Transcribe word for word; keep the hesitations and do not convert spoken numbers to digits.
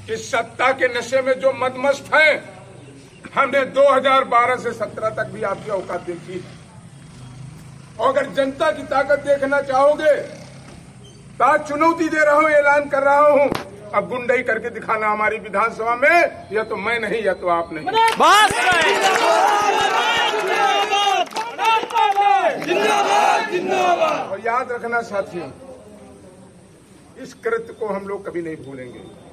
कि सत्ता के नशे में जो मदमस्त हैं, हमने दो हज़ार बारह से सत्रह तक भी आपकी औकात देखी। और अगर जनता की ताकत देखना चाहोगे तो आज चुनौती दे रहा हूं, ऐलान कर रहा हूं, अब गुंडई करके दिखाना हमारी विधानसभा में, या तो मैं नहीं या तो आप नहीं। और याद रखना साथियों, इस कृत्य को हम लोग कभी नहीं भूलेंगे।